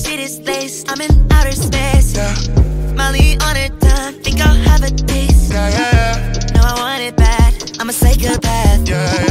shit is laced. I'm in outer space. Yeah. Molly on it time, think I'll have a taste. Yeah, yeah, yeah. No, I want it bad. I'm a psychopath. Yeah,